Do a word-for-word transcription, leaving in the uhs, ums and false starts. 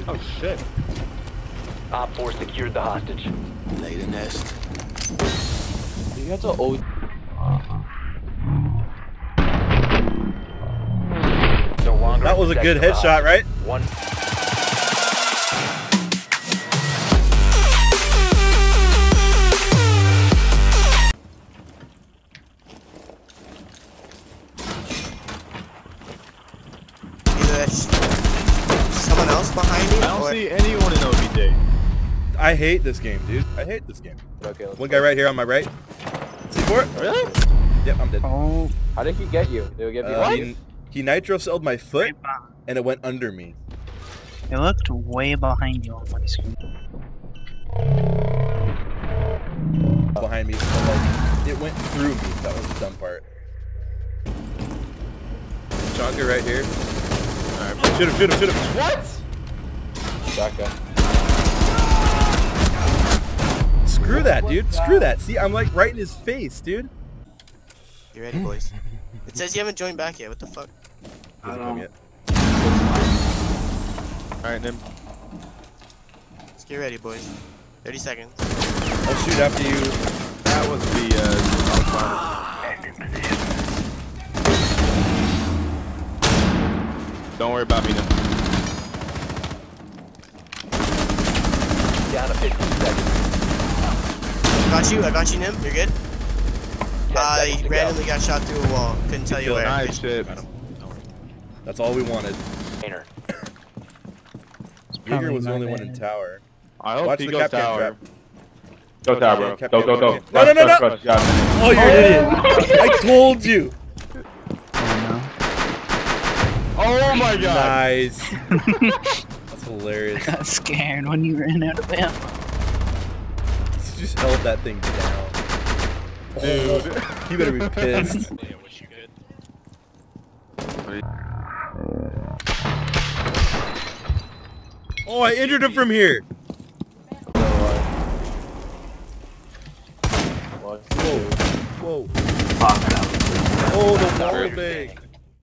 dude. Oh shit. Op four secured the hostage. Lay the nest. You guys are old. No longer That was a good possession of the headshot, right? hostage. One. Either that's someone else behind you, I don't or see anyone in O B J. I hate this game, dude. I hate this game. Okay, let's One go. guy right here on my right. C four. Really? Yep, I'm dead. Oh, How did he get you? Did he get you? Uh, he, he nitro celled my foot, right behind. and it went under me. It looked way behind you on my screen. Behind me, but like, it went through me. That was the dumb part. Chonka right here. Alright, shoot him, shoot him, shoot him. What? Shotgun. Screw that, dude. Screw that. See, I'm like right in his face, dude. you ready, boys? It says you haven't joined back yet. What the fuck? Doesn't come yet. Alright, Nim. Let's get ready, boys. thirty seconds. I'll shoot after you. That was the uh Don't worry about me now. Down to fifteen seconds. Got you. I got you, Nim. You're good. Ten I seconds to randomly got shot through a wall. Couldn't tell you kill. where. Nice shit. That's all we wanted. go. Painter. Bigger Probably was the my only one in bad. tower. I hope Watch he the goes Capcan tower. trap. Go tower, bro. Capcan, Go, go, go. Capcan. No, no, no, no! Rush, rush, rush. Oh, you're an idiot! I told you! Oh Oh my god! Nice. That's hilarious. no. Got scared when you ran out of ammo. You just held that thing down. Dude. Oh, you better be pissed. Oh, I injured him from here. Whoa. Whoa. Oh, the wall bang.